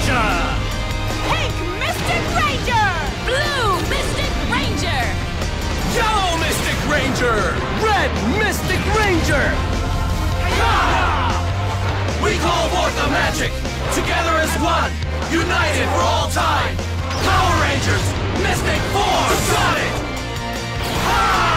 Gotcha! Pink Mystic Ranger! Blue Mystic Ranger! Yellow Mystic Ranger! Red Mystic Ranger! We call forth the magic! Together as one! United for all time! Power Rangers! Mystic Force! Got it!